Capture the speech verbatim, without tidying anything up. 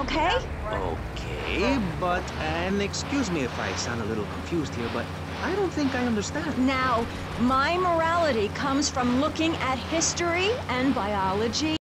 okay? Okay, but, and excuse me if I sound a little confused here, but I don't think I understand. Now, my morality comes from looking at history and biology.